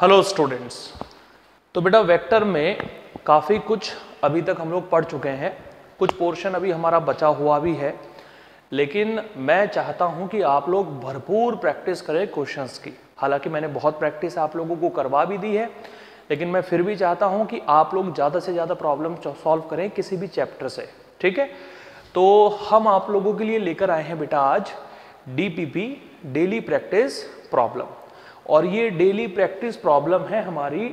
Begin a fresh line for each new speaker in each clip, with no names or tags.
Hello students. तो बेटा vector में काफ़ी कुछ अभी तक हम लोग पढ़ चुके हैं, कुछ पोर्शन अभी हमारा बचा हुआ भी है, लेकिन मैं चाहता हूं कि आप लोग भरपूर प्रैक्टिस करें क्वेश्चंस की। हालांकि मैंने बहुत प्रैक्टिस आप लोगों को करवा भी दी है, लेकिन मैं फिर भी चाहता हूं कि आप लोग ज़्यादा से ज़्यादा प्रॉब्लम सॉल्व करें किसी भी चैप्टर से। ठीक है, तो हम आप लोगों के लिए लेकर आए हैं बेटा आज DPP, डेली प्रैक्टिस प्रॉब्लम। और ये डेली प्रैक्टिस प्रॉब्लम है हमारी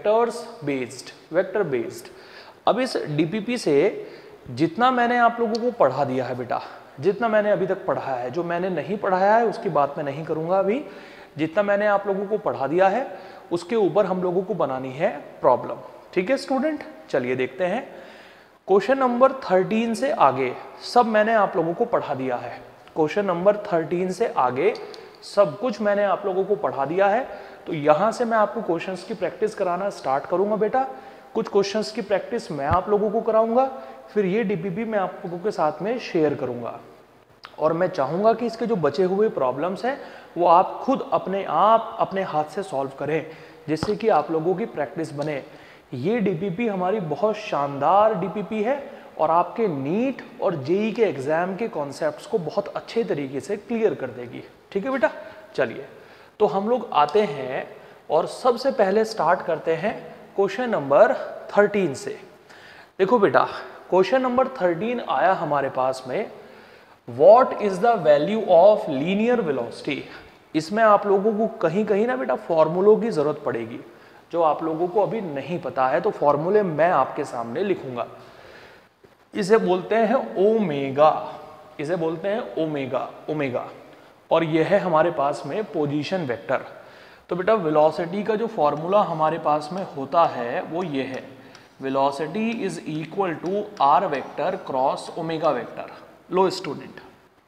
वेक्टर बेस्ड। अब इस DPP से जितना मैंने आप लोगों को पढ़ा दिया है बेटा, जितना मैंने अभी तक पढ़ाया है, जो मैंने नहीं पढ़ाया है उसकी बात मैं नहीं करूंगा अभी। जितना मैंने आप लोगों को पढ़ा दिया है उसके ऊपर हम लोगों को बनानी है प्रॉब्लम। ठीक है स्टूडेंट, चलिए देखते हैं। क्वेश्चन नंबर 13 से आगे सब मैंने आप लोगों को पढ़ा दिया है। क्वेश्चन नंबर 13 से आगे सब कुछ मैंने आप लोगों को पढ़ा दिया है। तो यहां से मैं आपको क्वेश्चंस की प्रैक्टिस कराना स्टार्ट करूंगा बेटा। कुछ क्वेश्चंस की प्रैक्टिस मैं आप लोगों को कराऊंगा, फिर ये DPP मैं आप लोगों के साथ में शेयर करूंगा। और मैं चाहूंगा कि इसके जो बचे हुए प्रॉब्लम्स हैं वो आप खुद अपने हाथ से सॉल्व करें, जिससे कि आप लोगों की प्रैक्टिस बने। ये DPP हमारी बहुत शानदार DPP है और आपके नीट और JEE के एग्जाम के कॉन्सेप्ट्स को बहुत अच्छे तरीके से क्लियर कर देगी। ठीक है बेटा, चलिए तो हम लोग आते हैं और सबसे पहले स्टार्ट करते हैं क्वेश्चन नंबर 13 से। देखो बेटा, क्वेश्चन नंबर 13 आया हमारे पास में, what is the value of linear velocity. इसमें आप लोगों को कहीं कहीं ना बेटा फॉर्मूलों की जरूरत पड़ेगी, जो आप लोगों को अभी नहीं पता है, तो फॉर्मूले मैं आपके सामने लिखूंगा। इसे बोलते हैं ओमेगा, इसे बोलते हैं ओमेगा। और यह है हमारे पास में पोजीशन वेक्टर। तो बेटा वेलोसिटी का जो फॉर्मूला हमारे पास में होता है वो ये है, velocity is equal to r vector cross omega vector. लो स्टूडेंट,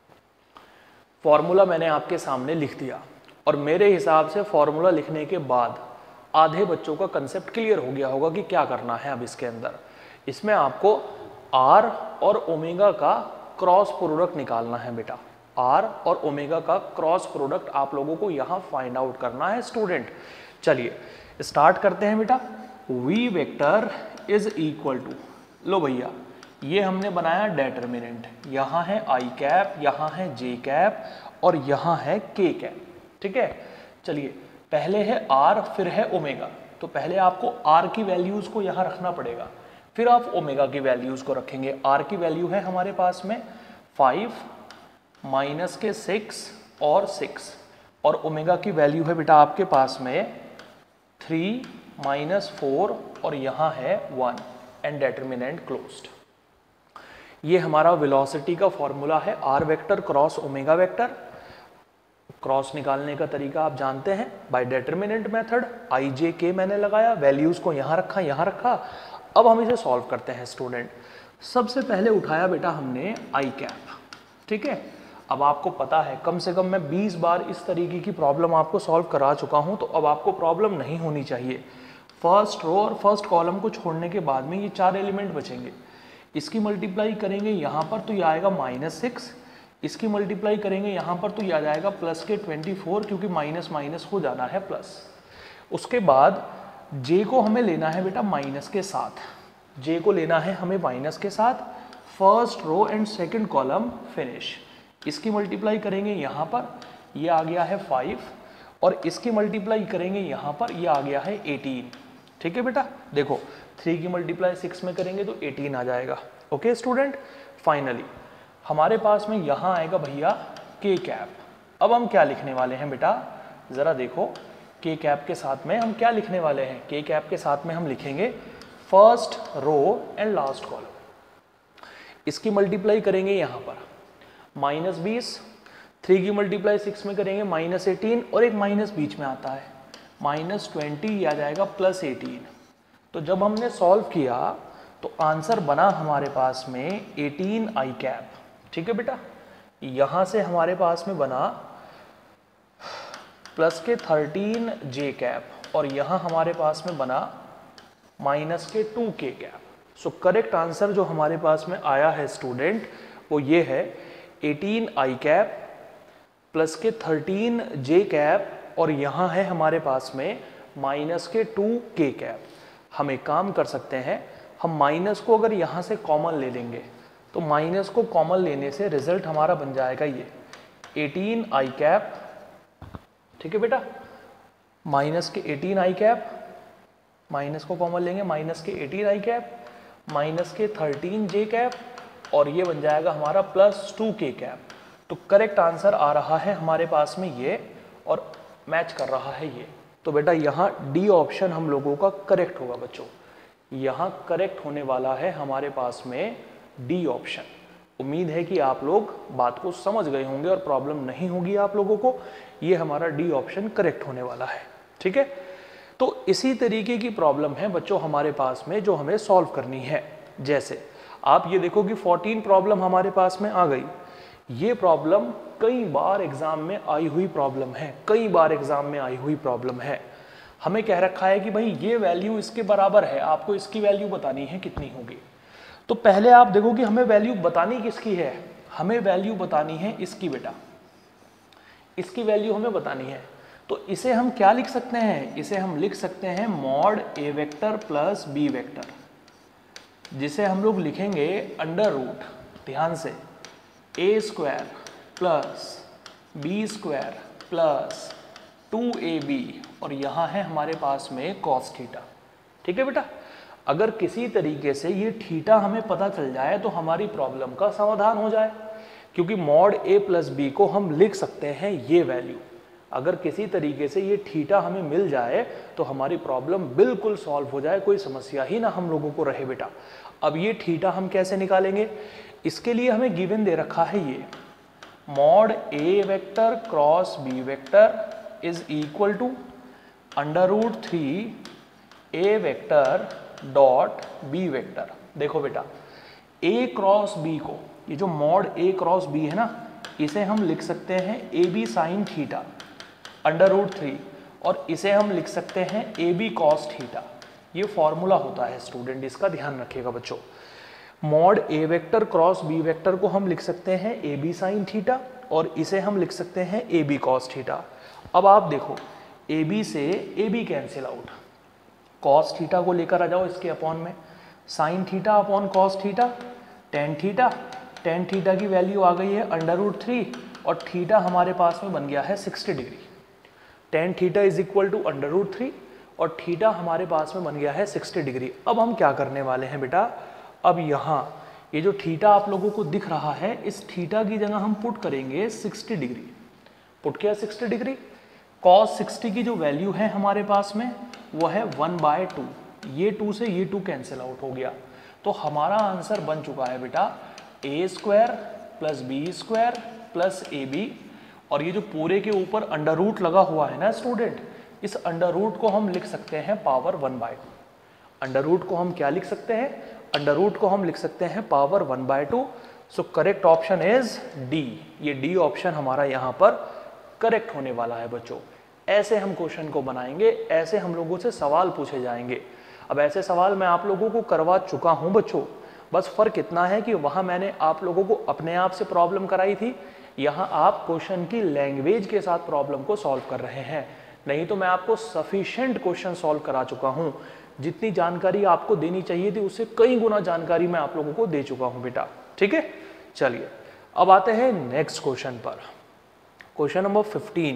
फॉर्मूला मैंने आपके सामने लिख दिया और मेरे हिसाब से फॉर्मूला लिखने के बाद आधे बच्चों का कंसेप्ट क्लियर हो गया होगा कि क्या करना है। अब इसके अंदर इसमें आपको आर और ओमेगा का क्रॉस प्रोडक्ट निकालना है बेटा। आर और ओमेगा का क्रॉस प्रोडक्ट आप लोगों को यहां फाइंड आउट करना है स्टूडेंट। चलिए स्टार्ट करते हैं बेटा। V vector is equal to, लो भैया ये हमने बनाया डेटर्मिनेंट, यहां है आई कैप, यहां है जे कैप और यहां है के कैप। ठीक है, चलिए पहले है आर फिर है ओमेगा। तो पहले आपको आर की वैल्यूज को यहां रखना पड़ेगा, फिर आप ओमेगा की वैल्यूज को रखेंगे। आर की वैल्यू है हमारे पास में 5 माइनस के 6 और 6, और ओमेगा की वैल्यू है बेटा आपके पास में 3 माइनस 4 और यहाँ है 1 एंड डेटर्मिनेंट क्लोज्ड। ये हमारा वेलोसिटी का फॉर्मूला है, r vector cross omega vector. Cross निकालने का तरीका आप जानते हैं, by determinant method. I j k मैंने लगाया, वैल्यूज को यहाँ रखा। अब हम इसे सॉल्व करते हैं स्टूडेंट। सबसे पहले उठाया बेटा हमने आई कैप। ठीक है, अब आपको पता है कम से कम मैं 20 बार इस तरीके की प्रॉब्लम आपको सॉल्व करा चुका हूं, तो अब आपको प्रॉब्लम नहीं होनी चाहिए। फर्स्ट रो और फर्स्ट कॉलम को छोड़ने के बाद में ये 4 एलिमेंट बचेंगे। इसकी मल्टीप्लाई करेंगे यहाँ पर तो ये आएगा -6, इसकी मल्टीप्लाई करेंगे यहाँ पर तो ये आ जाएगा प्लस के 24, क्योंकि माइनस माइनस हो जाना है प्लस। उसके बाद जे को हमें लेना है बेटा माइनस के साथ, जे को लेना है हमें माइनस के साथ। First row and second column finish. इसकी मल्टीप्लाई करेंगे यहाँ पर, ये आ गया है 5, और इसकी मल्टीप्लाई करेंगे यहाँ पर, ये आ गया है 18। ठीक है बेटा, देखो 3 की मल्टीप्लाई 6 में करेंगे तो 18 आ जाएगा। ओके स्टूडेंट, फाइनली हमारे पास में यहाँ आएगा भैया के कैप। अब हम क्या लिखने वाले हैं बेटा, जरा देखो के कैप के साथ में हम क्या लिखने वाले हैं। के कैप के साथ में हम लिखेंगे first row and last column. इसकी मल्टीप्लाई करेंगे यहाँ पर -20, 3 की मल्टीप्लाई 6 में करेंगे -18, और एक माइनस बीच में आता है -20, आ जाएगा +18। तो जब हमने सॉल्व किया तो आंसर बना हमारे पास में 18 आई कैप। ठीक है बेटा, यहां से हमारे पास में बना प्लस के 13 जे कैप, और यहां हमारे पास में बना माइनस के 2 के कैप। सो करेक्ट आंसर जो हमारे पास में आया है स्टूडेंट वो ये है 18 आई कैप प्लस के 13 जे कैप, और यहाँ है हमारे पास में माइनस के 2k कैप। हम एक काम कर सकते हैं, हम माइनस को अगर यहाँ से कॉमन ले लेंगे तो माइनस को कॉमन लेने से रिजल्ट हमारा बन जाएगा ये 18i कैप। ठीक है बेटा, माइनस के 18i कैप, माइनस को कॉमन लेंगे, माइनस के 18i कैप माइनस के 13j कैप और ये बन जाएगा हमारा प्लस 2k कैप। तो करेक्ट आंसर आ रहा है हमारे पास में ये और मैच कर रहा है ये। तो बेटा यहाँ डी ऑप्शन हम लोगों का करेक्ट होगा बच्चों, यहाँ करेक्ट होने वाला है हमारे पास में डी ऑप्शन। उम्मीद है कि आप लोग बात को समझ गए होंगे और प्रॉब्लम नहीं होगी आप लोगों को। ये हमारा डी ऑप्शन करेक्ट होने वाला है। ठीक है, तो इसी तरीके की प्रॉब्लम है बच्चों हमारे पास में जो हमें सॉल्व करनी है। जैसे आप ये देखो कि 14 प्रॉब्लम हमारे पास में आ गई। ये प्रॉब्लम कई बार एग्जाम में आई हुई प्रॉब्लम है, कई बार एग्जाम में आई हुई प्रॉब्लम है। हमें कह रखा है कि भाई ये वैल्यू इसके बराबर है, आपको इसकी वैल्यू बतानी है कितनी होगी। तो पहले आप देखो कि हमें वैल्यू बतानी किसकी है, हमें वैल्यू बतानी है इसकी बेटा, इसकी वैल्यू हमें बतानी है। तो इसे हम क्या लिख सकते हैं, इसे हम लिख सकते हैं mod a vector plus b vector, जिसे हम लोग लिखेंगे अंडर रूट, ध्यान से, a square plus b square plus 2ab और यहाँ है हमारे पास में कॉस थीटा। ठीक है बेटा, अगर किसी तरीके से ये थीटा हमें पता चल जाए तो हमारी प्रॉब्लम का समाधान हो जाए, क्योंकि मॉड ए प्लस बी को हम लिख सकते हैं ये वैल्यू। अगर किसी तरीके से ये थीटा हमें मिल जाए तो हमारी प्रॉब्लम बिल्कुल सॉल्व हो जाए, कोई समस्या ही ना हम लोगों को रहे बेटा। अब ये थीटा हम कैसे निकालेंगे, इसके लिए हमें गिवन दे रखा है ये mod a vector cross b vector is equal to under root 3 a vector dot b vector. देखो बेटा, ए क्रॉस बी को, ये जो मॉड ए क्रॉस बी है ना, इसे हम लिख सकते हैं a b sine theta under root 3 और इसे हम लिख सकते हैं ए बी कॉस थीटा। ये फॉर्मूला होता है स्टूडेंट, इसका ध्यान रखिएगा बच्चों। Mod a vector cross b vector को हम लिख सकते हैं ए बी साइन थीटा और इसे हम लिख सकते हैं ए बी कॉस थीटा। अब आप देखो, ए बी से a b cancel out, cos theta को लेकर आ जाओ इसके अपॉन में, sine theta upon cos theta, tan theta की वैल्यू आ गई है अंडर रूट 3 और थीटा हमारे पास में बन गया है 60 degree. Tan theta is equal to under root 3 और थीटा हमारे पास में बन गया है 60 डिग्री। अब हम क्या करने वाले हैं बेटा, अब यहाँ ये जो थीटा आप लोगों को दिख रहा है, इस थीटा की जगह हम पुट करेंगे 60 डिग्री। पुट किया 60 डिग्री, कॉस 60 की जो वैल्यू है हमारे पास में वो है 1/2। ये 2 से ये 2 कैंसिल आउट हो गया, तो हमारा आंसर बन चुका है बेटा a square plus b square plus a b. और ये जो पूरे के ऊपर अंडर रूट लगा हुआ है ना स्टूडेंट, इस अंडर रूट को हम लिख सकते हैं पावर 1/2। अंडर रूट को हम क्या लिख सकते हैं, अंडर रूट को हम लिख सकते हैं power 1/2। So correct option is D. ये डी ऑप्शन हमारा यहाँ पर करेक्ट होने वाला है बच्चों। ऐसे हम क्वेश्चन को बनाएंगे, ऐसे हम लोगों से सवाल पूछे जाएंगे। अब ऐसे सवाल मैं आप लोगों को करवा चुका हूँ बच्चों, बस फर्क इतना है कि वहाँ मैंने आप लोगों को अपने आप से प्रॉब्लम कराई थी, यहाँ आप क्वेश्चन की लैंग्वेज के साथ प्रॉब्लम को सॉल्व कर रहे हैं। नहीं तो मैं आपको सफिशिएंट क्वेश्चन सॉल्व करा चुका हूँ, जितनी जानकारी आपको देनी चाहिए थी उससे कई गुना जानकारी मैं आप लोगों को दे चुका हूँ बेटा। ठीक है, चलिए अब आते हैं नेक्स्ट क्वेश्चन पर। Question number 15।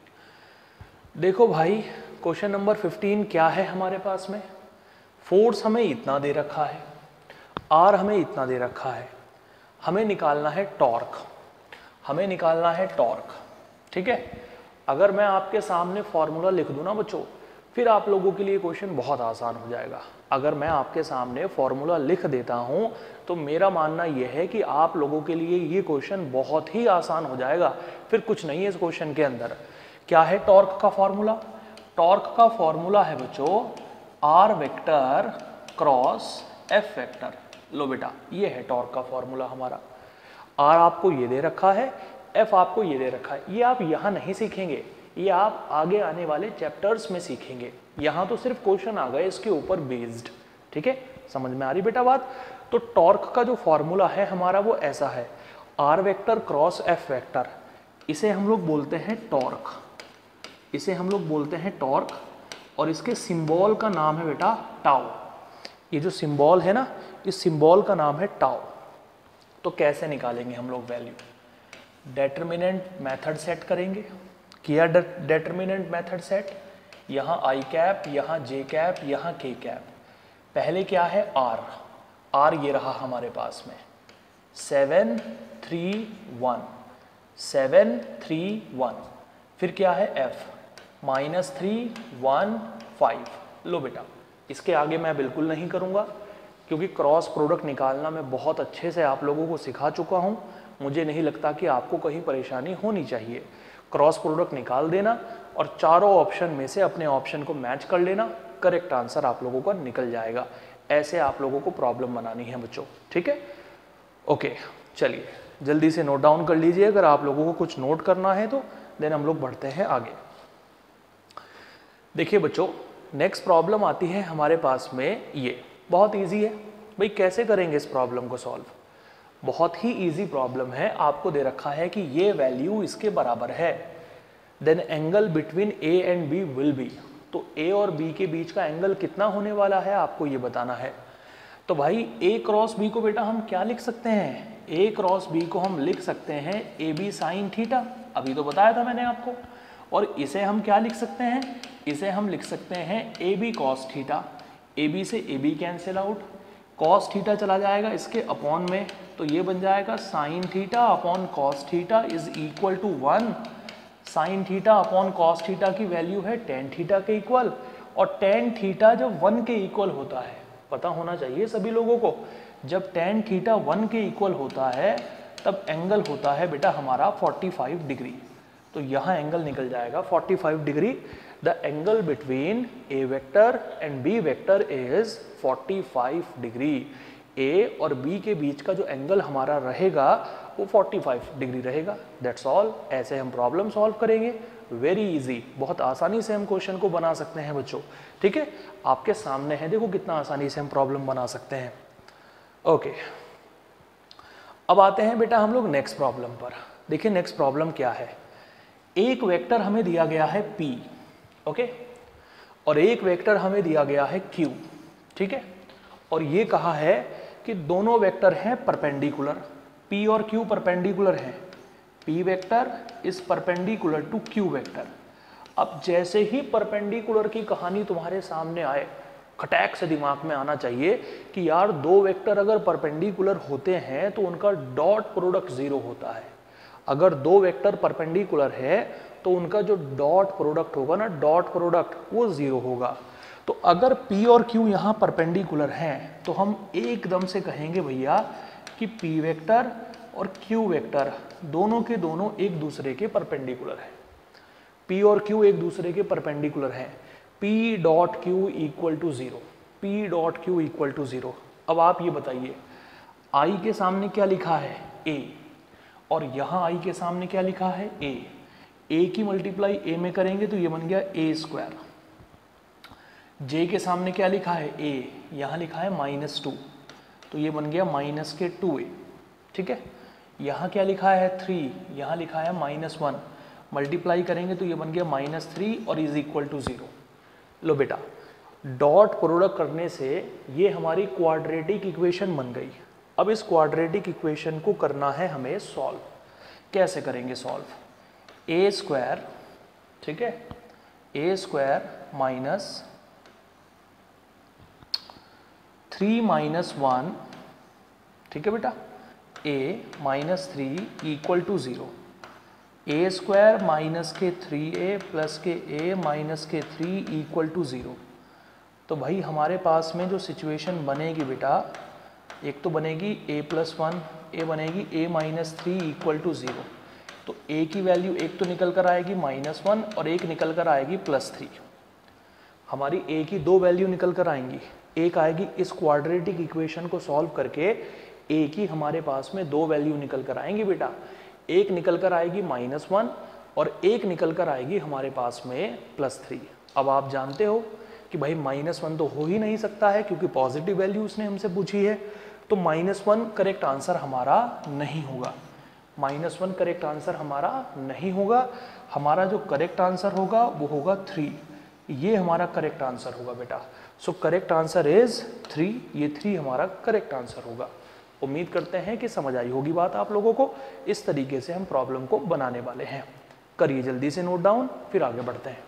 देखो भाई, क्वेश्चन नंबर 15 क्या है हमारे पास में, फोर्स हमें इतना दे रखा है, आर हमें इतना दे रखा है, हमें निकालना है टॉर्क, हमें निकालना है टॉर्क। ठीक है, अगर मैं आपके सामने फॉर्मूला लिख दूं ना बच्चों, फिर आप लोगों के लिए क्वेश्चन बहुत आसान हो जाएगा। अगर मैं आपके सामने फॉर्मूला लिख देता हूं तो मेरा मानना यह है कि आप लोगों के लिए ये क्वेश्चन बहुत ही आसान हो जाएगा। फिर कुछ नहीं है इस क्वेश्चन के अंदर। क्या है टॉर्क का फॉर्मूला, टॉर्क का फॉर्मूला है बच्चों r vector cross F vector. लो बेटा, ये है टॉर्क का फॉर्मूला हमारा। आर आपको ये दे रखा है, एफ आपको ये दे रखा है। ये आप यहाँ नहीं सीखेंगे, ये आप आगे आने वाले चैप्टर्स में सीखेंगे। यहाँ तो सिर्फ क्वेश्चन आ गए इसके ऊपर बेस्ड। ठीक है, समझ में आ रही बेटा बात। तो टॉर्क का जो फॉर्मूला है हमारा वो ऐसा है, r vector cross F vector, इसे हम लोग बोलते हैं टॉर्क, इसे हम लोग बोलते हैं टॉर्क। और इसके सिंबल का नाम है बेटा टाउ। ये जो सिंबल है ना, इस सिंबल का नाम है टाउ। तो कैसे निकालेंगे हम लोग वैल्यू? डेटर्मिनेंट मेथड सेट करेंगे। किया डेटर्मिनेंट मेथड सेट, यहाँ आई कैप, यहाँ जे कैप, यहाँ के कैप। पहले क्या है आर, आर ये रहा हमारे पास में 7 3 1, 7 3 1। फिर क्या है एफ -3 1 5। लो बेटा, इसके आगे मैं बिल्कुल नहीं करूँगा क्योंकि क्रॉस प्रोडक्ट निकालना मैं बहुत अच्छे से आप लोगों को सिखा चुका हूँ। मुझे नहीं लगता कि आपको कहीं परेशानी होनी चाहिए। क्रॉस प्रोडक्ट निकाल देना और चारों ऑप्शन में से अपने ऑप्शन को मैच कर लेना, करेक्ट आंसर आप लोगों का निकल जाएगा। ऐसे आप लोगों को प्रॉब्लम बनानी है बच्चों, ठीक है? ओके, चलिए जल्दी से नोट डाउन कर लीजिए अगर आप लोगों को कुछ नोट करना है तो। देन हम लोग बढ़ते हैं आगे। देखिए बच्चों, नेक्स्ट प्रॉब्लम आती है हमारे पास में, ये बहुत इजी है भाई। कैसे करेंगे इस प्रॉब्लम को सॉल्व? बहुत ही इजी प्रॉब्लम है। आपको दे रखा है कि ये वैल्यू इसके बराबर है, then angle between a and b will be. तो ए और बी के बीच का एंगल कितना होने वाला है आपको ये बताना है। तो भाई ए क्रॉस बी को बेटा हम क्या लिख सकते हैं? ए क्रॉस बी को हम लिख सकते हैं ए बी साइन थीटा, अभी तो बताया था मैंने आपको। और इसे हम क्या लिख सकते हैं? इसे हम लिख सकते हैं a b cos theta. A b से a b cancel out, cos theta चला जाएगा इसके अपॉन में, तो ये बन जाएगा sine theta upon cos theta is equal to 1। Sine theta upon cos theta की वैल्यू है टेन थीटा के इक्वल, और टेन थीटा जब 1 के इक्वल होता है, पता होना चाहिए सभी लोगों को, जब टेन थीटा 1 के इक्वल होता है तब एंगल होता है बेटा हमारा 45 डिग्री। तो यहाँ एंगल निकल जाएगा 45 degree. The angle between a vector and b vector is 45 degree. A और बी के बीच का जो एंगल हमारा रहेगा वो 45 डिग्री रहेगा। That's all. ऐसे हम प्रॉब्लम सॉल्व करेंगे। वेरी इजी, बहुत आसानी से हम क्वेश्चन को बना सकते हैं बच्चों, ठीक है? आपके सामने है, देखो कितना आसानी से हम प्रॉब्लम बना सकते हैं। ओके, अब आते हैं बेटा हम लोग नेक्स्ट प्रॉब्लम पर। देखिए नेक्स्ट प्रॉब्लम क्या है। एक वेक्टर हमें दिया गया है P, ओके, और एक वेक्टर हमें दिया गया है Q, ठीक है? और ये कहा है कि दोनों वेक्टर हैं परपेंडिकुलर, P और Q परपेंडिकुलर हैं। P vector is perpendicular to Q vector. अब जैसे ही परपेंडिकुलर की कहानी तुम्हारे सामने आए, खटैक से दिमाग में आना चाहिए कि यार दो वेक्टर अगर परपेंडिकुलर होते हैं तो उनका डॉट प्रोडक्ट 0 होता है। अगर दो वेक्टर परपेंडिकुलर है तो उनका जो डॉट प्रोडक्ट होगा ना, डॉट प्रोडक्ट, वो 0 होगा। तो अगर P और Q यहाँ परपेंडिकुलर हैं तो हम एकदम से कहेंगे भैया कि P वेक्टर और Q वेक्टर दोनों के दोनों एक दूसरे के परपेंडिकुलर हैं। P और Q एक दूसरे के परपेंडिकुलर हैं। P dot Q equal to 0, P dot Q equal to 0। अब आप ये बताइए, I के सामने क्या लिखा है? A, और यहाँ I के सामने क्या लिखा है? A। A की मल्टीप्लाई A में करेंगे तो ये बन गया A²। J के सामने क्या लिखा है? A, यहाँ लिखा है -2, तो ये बन गया -2A, ठीक है? यहाँ क्या लिखा है? 3, यहाँ लिखा है -1, मल्टीप्लाई करेंगे तो ये बन गया -3 और इज इक्वल टू 0। लो बेटा, डॉट प्रोडक्ट करने से ये हमारी क्वाड्रेटिक इक्वेशन बन गई। अब इस क्वाड्रेटिक इक्वेशन को करना है हमें सॉल्व। कैसे करेंगे सॉल्व? A², ठीक है, A² माइनस 3 - 1, ठीक है बेटा, A -3 equal to 0। A² minus के 3A प्लस के A माइनस के 3 इक्वल टू 0। तो भाई हमारे पास में जो सिचुएशन बनेगी बेटा, एक तो बनेगी A+1, A बनेगी A -3 इक्वल टू 0। तो A की वैल्यू एक तो निकल कर आएगी -1 और एक निकल कर आएगी +3। हमारी A की दो वैल्यू निकल कर आएंगी। एक आएगी इस क्वाड्रेटिक इक्वेशन को सॉल्व करके A की हमारे पास में दो वैल्यू निकल कर आएंगी बेटा। एक निकल कर आएगी -1 और एक निकल कर आएगी हमारे पास में +3। अब आप जानते हो कि भाई -1 तो हो ही नहीं सकता है क्योंकि पॉजिटिव वैल्यू उसने हमसे पूछी है, तो -1 करेक्ट आंसर हमारा नहीं होगा। -1 करेक्ट आंसर हमारा नहीं होगा। हमारा जो करेक्ट आंसर होगा वो होगा 3। ये हमारा करेक्ट आंसर होगा बेटा। सो करेक्ट आंसर इज 3, ये 3 हमारा करेक्ट आंसर होगा। उम्मीद करते हैं कि समझ आई होगी बात आप लोगों को। इस तरीके से हम प्रॉब्लम को बनाने वाले हैं। करिए जल्दी से नोट डाउन, फिर आगे बढ़ते हैं।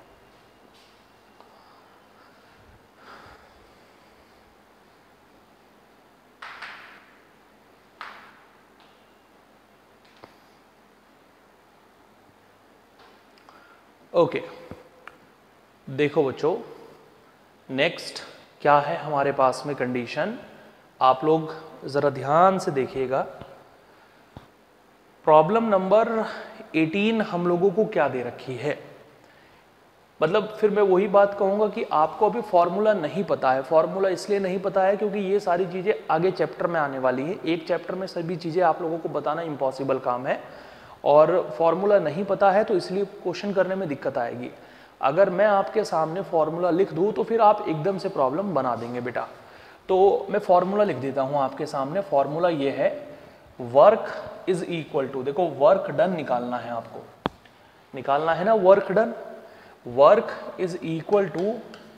ओके, देखो बच्चों, नेक्स्ट क्या है हमारे पास में कंडीशन, आप लोग जरा ध्यान से देखिएगा। प्रॉब्लम नंबर 18 हम लोगों को क्या दे रखी है। मतलब फिर मैं वही बात कहूंगा कि आपको अभी फॉर्मूला नहीं पता है। फॉर्मूला इसलिए नहीं पता है क्योंकि ये सारी चीजें आगे चैप्टर में आने वाली है। एक चैप्टर में सभी चीजें आप लोगों को बताना इम्पॉसिबल काम है, और फॉर्मूला नहीं पता है तो इसलिए क्वेश्चन करने में दिक्कत आएगी। अगर मैं आपके सामने फॉर्मूला लिख दूं तो फिर आप एकदम से प्रॉब्लम बना देंगे बेटा। तो मैं फॉर्मूला लिख देता हूं आपके सामने। फॉर्मूला ये है, वर्क इज इक्वल टू, देखो वर्क डन निकालना है आपको, निकालना है ना work done. Work is equal to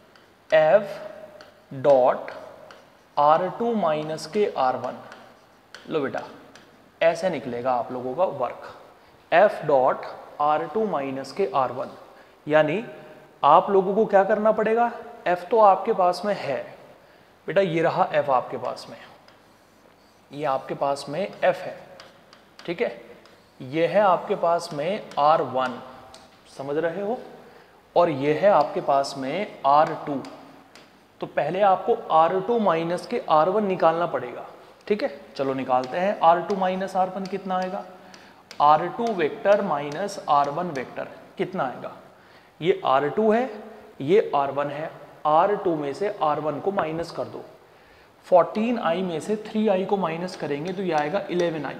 F dot R2 minus के R1। लो बेटा, ऐसे निकलेगा आप लोगों का work, F dot R2 minus के R1। यानी आप लोगों को क्या करना पड़ेगा, F तो आपके पास में है बेटा, ये रहा F आपके पास में, ये आपके पास में F है, ठीक है। ये है आपके पास में R1, समझ रहे हो, और ये है आपके पास में R2। तो पहले आपको R2 माइनस के R1 निकालना पड़ेगा, ठीक है। चलो निकालते हैं। R2 माइनस R1 कितना आएगा, R2 vector minus R1 vector कितना आएगा। ये R2 है, ये R1 है। R2 में से R1 को माइनस कर दो, 14i में से 3i को माइनस करेंगे तो ये आएगा 11i।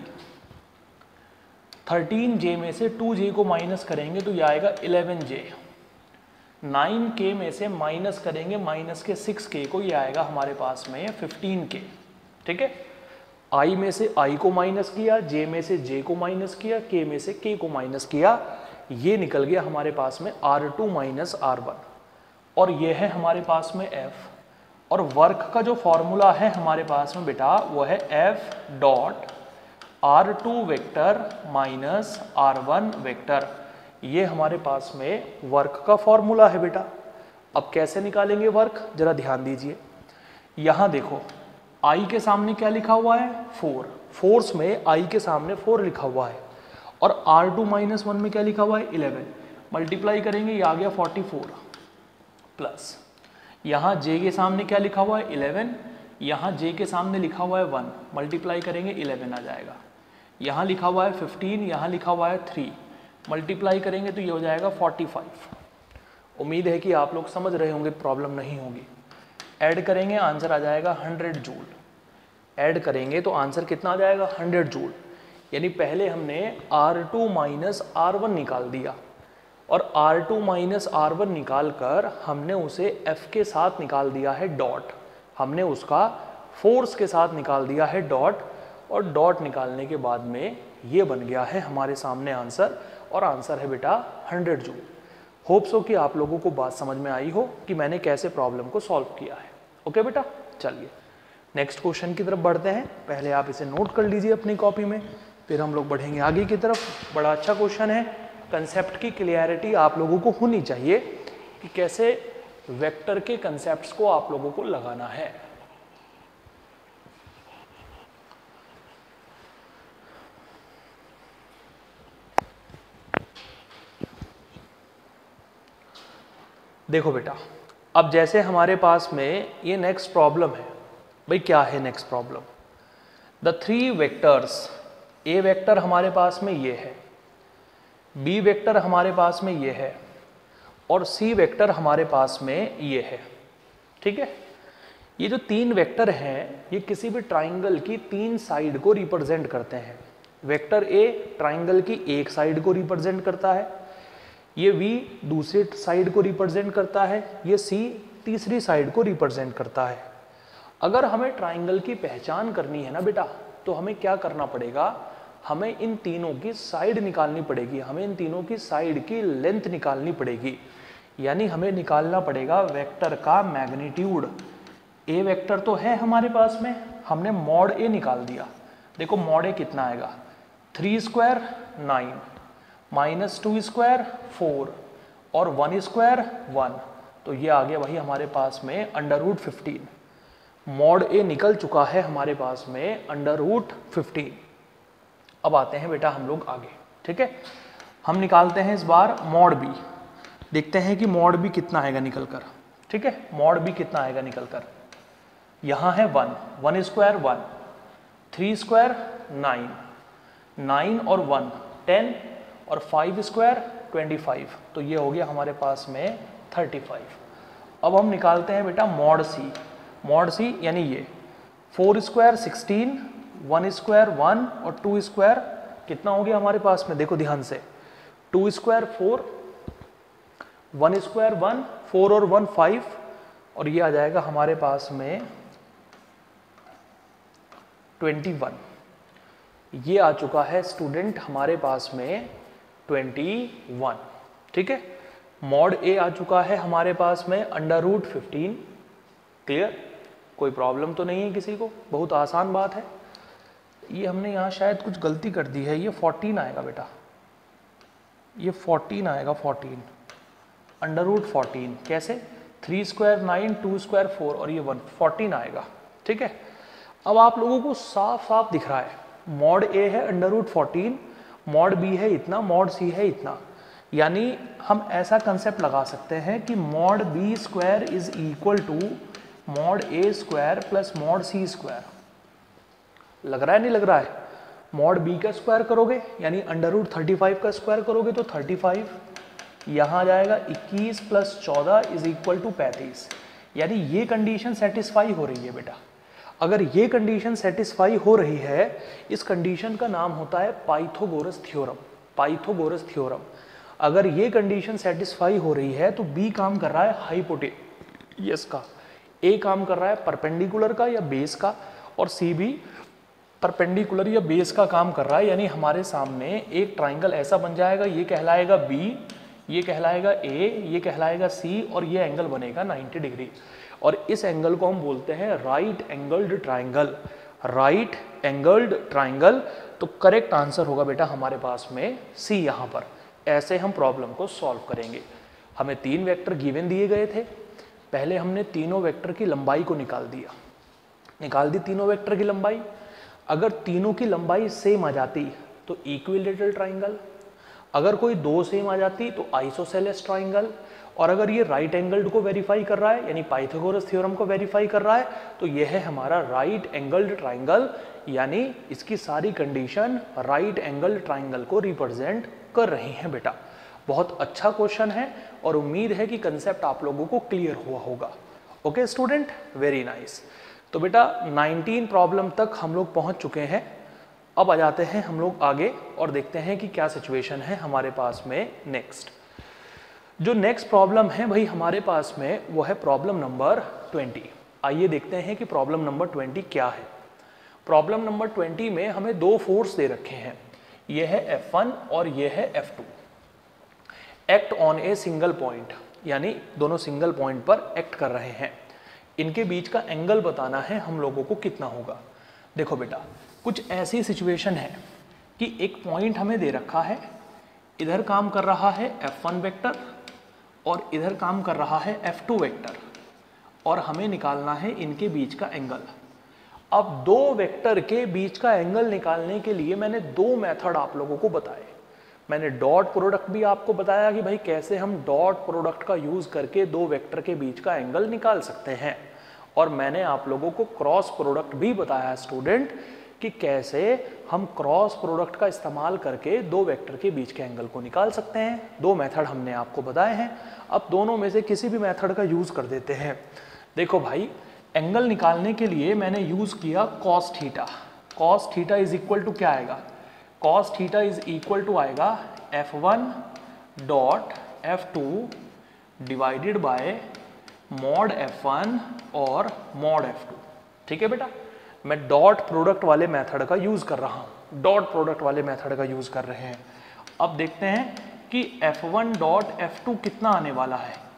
13j में से 2j को माइनस करेंगे तो ये आएगा 11j। 9k में से माइनस करेंगे माइनस के 6k को, ये आएगा हमारे पास में 15k, ठीक है। i में से i को माइनस किया, j में से j को माइनस किया, k में से k को माइनस किया, ये निकल गया हमारे पास में R2 माइनस R1। और ये है हमारे पास में F। और वर्क का जो फॉर्मूला है हमारे पास में बेटा वो है F dot R2 vector minus R1 vector. ये हमारे पास में वर्क का फॉर्मूला है बेटा। अब कैसे निकालेंगे वर्क, जरा ध्यान दीजिए। यहां देखो, i के सामने क्या लिखा हुआ है, 4। फोर्स में i के सामने 4 लिखा हुआ है, और R2 माइनस 1 में क्या लिखा हुआ है, 11। मल्टीप्लाई करेंगे, ये आ गया 44 प्लस, यहाँ j के सामने क्या लिखा हुआ है, 11। यहाँ j के सामने लिखा हुआ है 1, मल्टीप्लाई करेंगे 11 आ जाएगा। यहाँ लिखा हुआ है 15, यहाँ लिखा हुआ है 3, मल्टीप्लाई करेंगे तो ये हो जाएगा 45। उम्मीद है कि आप लोग समझ रहे होंगे, प्रॉब्लम नहीं होगी। ऐड करेंगे, आंसर आ जाएगा 100 जूल। ऐड करेंगे तो आंसर कितना आ जाएगा, 100 जूल। यानी पहले हमने R2 माइनस R1 निकाल दिया, और R2 माइनस R1 निकाल कर हमने उसे F के साथ निकाल दिया है डॉट, हमने उसका फोर्स के साथ निकाल दिया है डॉट, और डॉट निकालने के बाद में ये बन गया है हमारे सामने आंसर, और आंसर है बेटा 100 जूल। होप सो कि आप लोगों को बात समझ में आई हो कि मैंने कैसे प्रॉब्लम को सॉल्व किया है। ओके बेटा, चलिए नेक्स्ट क्वेश्चन की तरफ बढ़ते हैं। पहले आप इसे नोट कर लीजिए अपनी कॉपी में, फिर हम लोग बढ़ेंगे आगे की तरफ। बड़ा अच्छा क्वेश्चन है, कंसेप्ट की क्लियरिटी आप लोगों को होनी चाहिए कि कैसे वेक्टर के कंसेप्ट्स को आप लोगों को लगाना है। देखो बेटा, अब जैसे हमारे पास में ये नेक्स्ट प्रॉब्लम है। भाई क्या है next problem, the 3 vectors, a vector हमारे पास में ये है, बी वेक्टर हमारे पास में ये है, और सी वेक्टर हमारे पास में ये है, ठीक है। ये जो 3 वेक्टर हैं ये किसी भी ट्राइंगल की 3 साइड को रिप्रेजेंट करते हैं। वेक्टर ए ट्राइंगल की एक साइड को रिप्रेजेंट करता है, ये V दूसरी साइड को रिप्रेजेंट करता है, ये C तीसरी साइड को रिप्रेजेंट करता है। अगर हमें ट्राइंगल की पहचान करनी है ना बेटा, तो हमें क्या करना पड़ेगा, हमें इन तीनों की साइड निकालनी पड़ेगी, हमें इन तीनों की साइड की लेंथ निकालनी पड़ेगी। यानी हमें निकालना पड़ेगा वेक्टर का मैग्नीट्यूड। ए वेक्टर तो है हमारे पास में, हमने मॉड ए निकाल दिया। देखो मॉड ए कितना आएगा, 3 स्क्वायर 9 माइनस 2 स्क्वायर 4 और 1 स्क्वायर 1, तो ये आ गया भाई हमारे पास में √15। मॉड ए निकल चुका है हमारे पास में √15। अब आते हैं बेटा हम लोग आगे, ठीक है। हम निकालते हैं इस बार मॉड बी, देखते हैं कि मॉड बी कितना आएगा निकल कर, ठीक है। मॉड बी कितना आएगा निकल कर, यहाँ है 1 स्क्वायर 1, 3 स्क्वायर 9, 9 और 1 10 और 5 स्क्वायर 25, तो ये हो गया हमारे पास में 35। अब हम निकालते हैं बेटा मॉड सी। मॉड सी यानी ये 4 स्क्वायर 16, 1 स्क्वायर 1 और 2 स्क्वायर कितना हो गया हमारे पास में, देखो ध्यान से, 2 स्क्वायर 4, 1 स्क्वायर 1, 4 और 1 5, और ये आ जाएगा हमारे पास में 21। ये आ चुका है स्टूडेंट हमारे पास में 21, ठीक है। मॉड ए आ चुका है हमारे पास में √15। क्लियर, कोई प्रॉब्लम तो नहीं है किसी को, बहुत आसान बात है। ये हमने यहाँ शायद कुछ गलती कर दी है, ये 14 आएगा बेटा, ये 14 आएगा, 14 √14 कैसे, 3 स्क्वायर 9, 2 स्क्वायर 4 और ये 1, 14 आएगा, ठीक है। अब आप लोगों को साफ साफ दिख रहा है, मॉड ए है √14, मॉड बी है इतना, मॉड सी है इतना, यानी हम ऐसा कंसेप्ट लगा सकते हैं कि mod b square is equal to mod a square plus mod c square. लग रहा है नहीं लग रहा है, मॉड बी का स्क्वायर करोगे यानी √35 का स्क्वायर करोगे तो 35, यहाँ आ जाएगा 21 प्लस 14 इज इक्वल टू 35, यानी ये कंडीशन सेटिस्फाई हो रही है बेटा। अगर ये कंडीशन सेटिस्फाई हो रही है, इस कंडीशन का नाम होता है पाइथागोरस थ्योरम। पाइथागोरस थ्योरम, अगर ये कंडीशन सेटिस्फाई हो रही है तो बी काम कर रहा है हाइपोटेन्यूस का, ए काम कर रहा है परपेंडिकुलर का या बेस का, और सी भी परपेंडिकुलर या बेस का काम कर रहा है। यानी हमारे सामने एक ट्राइंगल ऐसा बन जाएगा, ये कहलाएगा बी, ये कहलाएगा ए, ये कहलाएगा सी, और ये एंगल बनेगा 90 डिग्री, और इस एंगल को हम बोलते हैं right angled triangle. Right angled triangle, तो करेक्ट आंसर होगा बेटा हमारे पास में सी यहाँ पर। ऐसे हम प्रॉब्लम को सॉल्व करेंगे। हमें 3 वेक्टर गिवन दिए गए थे, पहले हमने तीनों वेक्टर की लंबाई को निकाल दिया, निकाल दी तीनों वेक्टर की लंबाई। अगर तीनों की लंबाई सेम आ जाती तो इक्विलैटरल ट्राइंगल, अगर कोई 2 सेम आ जाती तो आइसोसेलेस ट्राइंगल, और अगर ये राइट एंगल्ड को वेरीफाई कर रहा है यानी पाइथागोरस थ्योरम को वेरीफाई कर रहा है तो यह है हमारा राइट एंगल्ड ट्राइंगल, यानी इसकी सारी कंडीशन राइट एंगल्ड ट्राइंगल को रिप्रेजेंट कर रही हैं बेटा। बहुत अच्छा क्वेश्चन है और उम्मीद है कि कंसेप्ट आप लोगों को क्लियर हुआ होगा। Okay student, very nice. तो बेटा 19 प्रॉब्लम तक हम लोग पहुंच चुके हैं। अब आ जाते हैं हम लोग आगे और देखते हैं कि क्या सिचुएशन है हमारे पास में नेक्स्ट। जो नेक्स्ट प्रॉब्लम है भाई हमारे पास में वो है प्रॉब्लम नंबर 20। आइए देखते हैं कि प्रॉब्लम नंबर 20 क्या है। प्रॉब्लम नंबर 20 में हमें 2 फोर्स दे रखे हैं, ये है F1 और ये है F2। Act on a single point, यानी दोनों सिंगल पॉइंट पर एक्ट कर रहे हैं। इनके बीच का एंगल बताना है हम लोगों को कितना होगा। देखो बेटा, कुछ ऐसी सिचुएशन है कि एक पॉइंट हमें दे रखा है, इधर काम कर रहा है F1 वेक्टर और इधर काम कर रहा है F2 वेक्टर, और हमें निकालना है इनके बीच का एंगल। अब 2 वेक्टर के बीच का एंगल निकालने के लिए मैंने 2 मेथड आप लोगों को बताए। मैंने डॉट प्रोडक्ट भी आपको बताया कि भाई कैसे हम डॉट प्रोडक्ट का यूज करके 2 वेक्टर के बीच का एंगल निकाल सकते हैं, और मैंने आप लोगों को क्रॉस प्रोडक्ट भी बताया स्टूडेंट कि कैसे हम क्रॉस प्रोडक्ट का इस्तेमाल करके 2 वेक्टर के बीच के एंगल को निकाल सकते हैं। 2 मेथड हमने आपको बताए हैं। अब दोनों में से किसी भी मेथड का यूज कर देते हैं। देखो भाई, एंगल निकालने के लिए मैंने यूज किया cos theta. Cos theta is equal to क्या आएगा, cos theta is equal to आएगा F1 dot F2 divided by mod F1 और मॉड F2। ठीक है बेटा, मैं डॉट प्रोडक्ट वाले मेथड का यूज कर रहा हूं, डॉट प्रोडक्ट वाले मेथड का यूज कर रहे हैं। अब देखते हैं कि F1 डॉट F2 कितना आने वाला है।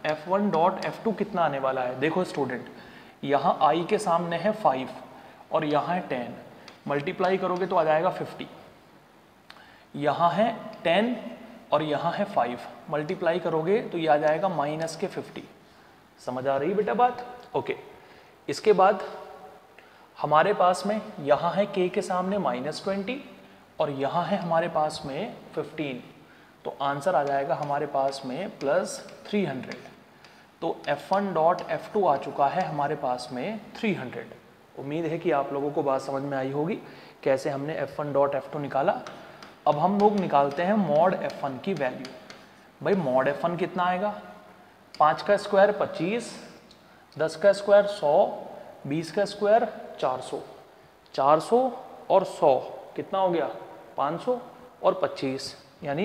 F1 डॉट F2 कितना आने वाला है? देखो स्टूडेंट, यहाँ I के सामने है 5 और यहाँ है 10, मल्टीप्लाई करोगे तो आ जाएगा 50। यहाँ है 10 और यहाँ है 5, मल्टीप्लाई करोगे तो ये आ जाएगा माइनस के 50। समझ आ रही बेटा बात? ओके। इसके बाद हमारे पास में यहाँ है k के सामने -20 और यहाँ है हमारे पास में 15, तो आंसर आ जाएगा हमारे पास में +300। तो F1 डॉट F2 आ चुका है हमारे पास में 300। उम्मीद है कि आप लोगों को बात समझ में आई होगी कैसे हमने F1 डॉट F2 निकाला। अब हम लोग निकालते हैं मॉड F1 की वैल्यू। भाई मॉड F1 कितना आएगा? 5 का स्क्वायर 25, 10 का स्क्वायर 100, 20 का स्क्वायर 400, 400 और 100 कितना हो गया? 500 और 25 यानी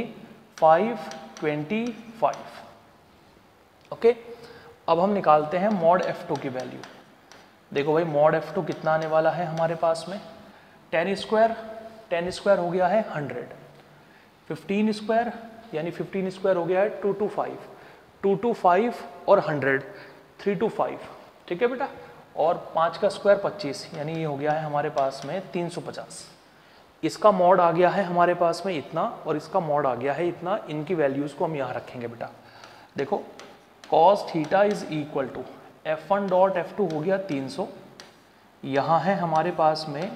525। ओके। अब हम निकालते हैं मॉड F2 की वैल्यू। देखो भाई मॉड F2 कितना आने वाला है हमारे पास में? 10 स्क्वायर हो गया है 100, 15 स्क्वायर यानी 15 स्क्वायर हो गया है 225, 225 और 100 325। ठीक है बेटा। और 5 का स्क्वायर 25 यानी ये हो गया है हमारे पास में 350। इसका मॉड आ गया है हमारे पास में इतना और इसका मॉड आ गया है इतना। इनकी वैल्यूज़ को हम यहाँ रखेंगे बेटा। देखो cos theta is equal to F1 dot F2 हो गया 300, यहाँ है हमारे पास में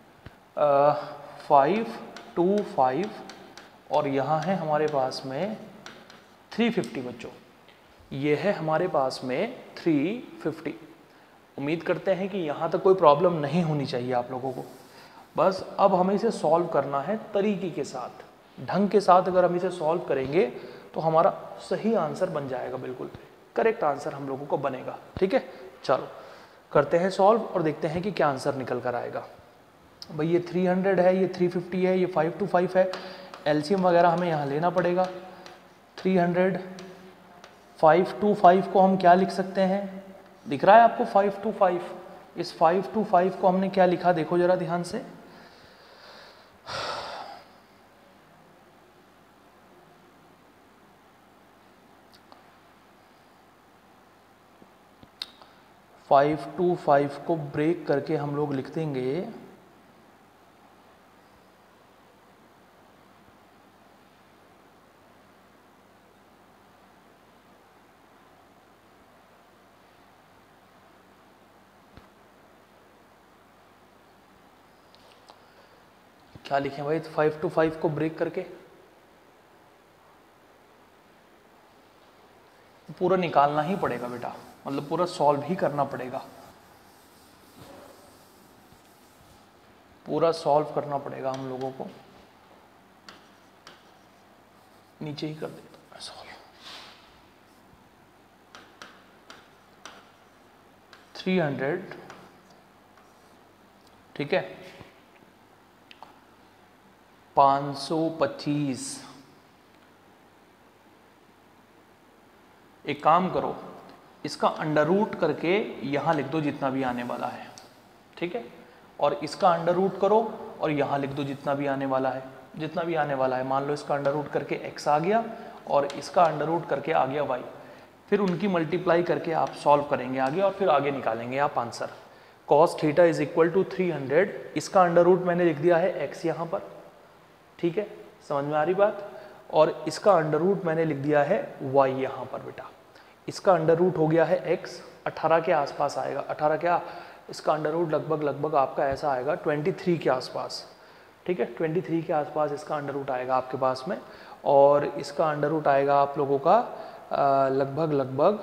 525 और यहाँ है हमारे पास में 350 बच्चों। ये है हमारे पास में 350। उम्मीद करते हैं कि यहाँ तक कोई प्रॉब्लम नहीं होनी चाहिए आप लोगों को। बस अब हमें इसे सॉल्व करना है तरीके के साथ, ढंग के साथ। अगर हम इसे सॉल्व करेंगे तो हमारा सही आंसर बन जाएगा, बिल्कुल करेक्ट आंसर हम लोगों को बनेगा। ठीक है, चलो करते हैं सॉल्व और देखते हैं कि क्या आंसर निकल कर आएगा। भाई ये 300 है, ये 350 है, ये 525 है। एलसीएम वगैरह हमें यहाँ लेना पड़ेगा। 300 525 को हम क्या लिख सकते हैं? दिख रहा है आपको 525? इस 525 को हमने क्या लिखा देखो जरा ध्यान से। फाइव टू फाइव को ब्रेक करके हम लोग लिख देंगे क्या लिखें भाई 525 को ब्रेक करके? पूरा निकालना ही पड़ेगा बेटा, मतलब पूरा सॉल्व ही करना पड़ेगा, पूरा सॉल्व करना पड़ेगा हम लोगों को। नीचे ही कर देता हूं मैं सॉल्व। 300 ठीक है, 525। एक काम करो, इसका अंडर रूट करके यहाँ लिख दो जितना भी आने वाला है। ठीक है, और इसका अंडर रूट करो और यहाँ लिख दो जितना भी आने वाला है। जितना भी आने वाला है, मान लो इसका अंडर रूट करके x आ गया और इसका अंडर रूट करके आ गया y, फिर उनकी मल्टीप्लाई करके आप सॉल्व करेंगे आगे और फिर आगे निकालेंगे आप answer. cos theta is equal to 300, इसका अंडर रूट मैंने लिख दिया है x यहाँ पर। ठीक है, समझ में आ रही बात? और इसका अंडर रूट मैंने लिख दिया है y यहाँ पर बेटा। इसका अंडर रूट हो गया है x, 18 के आसपास आएगा। 18 क्या, इसका अंडर रूट लगभग आपका ऐसा आएगा 23 के आसपास। ठीक है, 23 के आसपास इसका अंडर रूट आएगा आपके पास में। और इसका अंडर रूट आएगा आप लोगों का लगभग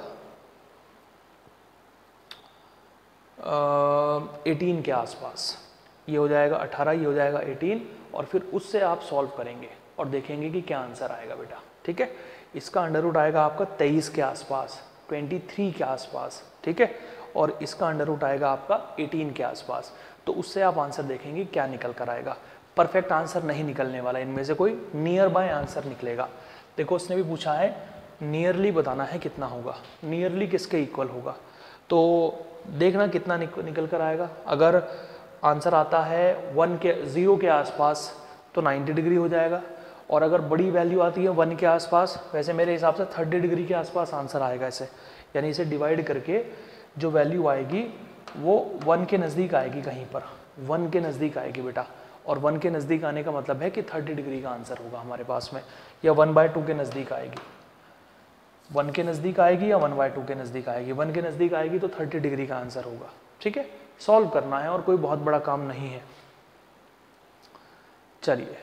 18 के आसपास। ये हो जाएगा 18, ये हो जाएगा 18 और फिर उससे आप सॉल्व करेंगे और देखेंगे कि क्या आंसर आएगा बेटा। ठीक है, इसका अंडर रूट आएगा आपका 23 के आसपास, 23 के आसपास। ठीक है, और इसका अंडर रूट आएगा आपका 18 के आसपास। तो उससे आप आंसर देखेंगे क्या निकल कर आएगा। परफेक्ट आंसर नहीं निकलने वाला, इनमें से कोई नियर बाय आंसर निकलेगा। देखो उसने भी पूछा है नियरली बताना है कितना होगा, नियरली किसके इक्वल होगा। तो देखना कितना निकल कर आएगा। अगर आंसर आता है 0 के आसपास तो 90 डिग्री हो जाएगा, और अगर बड़ी वैल्यू आती है 1 के आसपास, वैसे मेरे हिसाब से 30 डिग्री के आसपास आंसर आएगा इसे, यानी इसे डिवाइड करके जो वैल्यू आएगी वो 1 के नज़दीक आएगी, कहीं पर 1 के नज़दीक आएगी बेटा। और 1 के नज़दीक आने का मतलब है कि 30 डिग्री का आंसर होगा हमारे पास में, या 1/2 के नज़दीक आएगी। 1 के नज़दीक आएगी या 1/2 के नज़दीक आएगी, 1 के नज़दीक आएगी तो 30 डिग्री का आंसर होगा। ठीक है, सॉल्व करना है और कोई बहुत बड़ा काम नहीं है। चलिए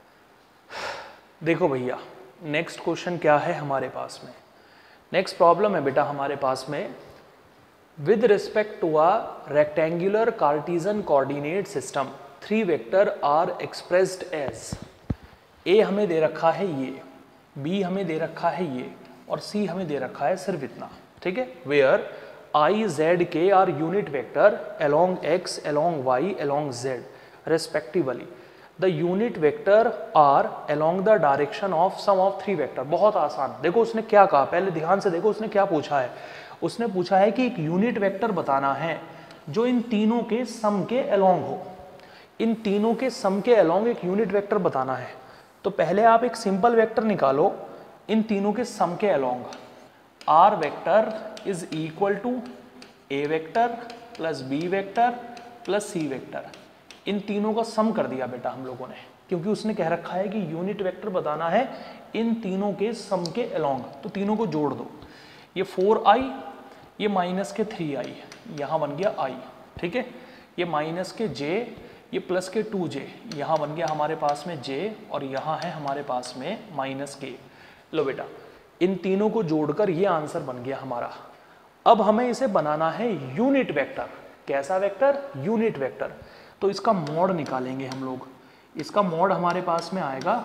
देखो भैया, नेक्स्ट क्वेश्चन क्या है हमारे पास में। नेक्स्ट प्रॉब्लम है बेटा हमारे पास में, with respect to a rectangular cartesian coordinate system 3 vector are expressed as, a हमें दे रखा है ये, बी हमें दे रखा है ये, और सी हमें दे रखा है सिर्फ इतना। ठीक है, where i j k are unit vector along x along y along z respectively, the unit vector are along the direction of sum of 3 vector. बहुत आसान। देखो उसने क्या कहा, पहले ध्यान से देखो उसने क्या पूछा है। उसने पूछा है कि एक यूनिट वेक्टर बताना है जो इन तीनों के सम के अलोंग हो, इन तीनों के सम के अलोंग एक यूनिट वेक्टर बताना है। तो पहले आप एक सिंपल वेक्टर निकालो इन तीनों के सम के along. R vector is equal to a vector plus b vector plus c vector, इन तीनों का सम कर दिया बेटा हम लोगों ने, क्योंकि उसने कह रखा है कि यूनिट वेक्टर बताना है इन तीनों के सम के अलोंग। तो तीनों को जोड़ दो, ये 4i, ये माइनस के 3i, यहाँ बन गया i। ठीक है, ये माइनस के j, ये प्लस के 2j, यहाँ बन गया हमारे पास में j, और यहाँ है हमारे पास में माइनस के। लो बेटा, इन तीनों को जोड़कर ये आंसर बन गया हमारा। अब हमें इसे बनाना है यूनिट वेक्टर। कैसा वेक्टर? Unit vector. तो इसका मॉड निकालेंगे हम लोग। इसका मॉड हमारे पास में आएगा